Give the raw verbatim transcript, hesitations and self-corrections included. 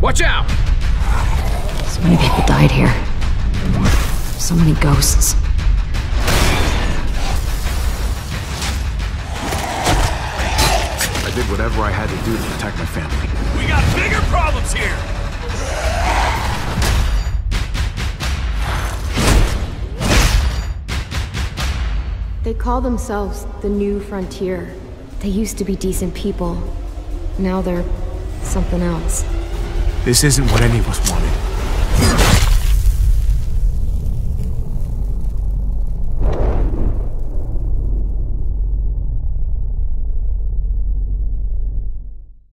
Watch out! So many people died here. So many ghosts. I did whatever I had to do to protect my family. We got bigger problems here! They call themselves the New Frontier. They used to be decent people. Now they're something else. This isn't what any of us wanted.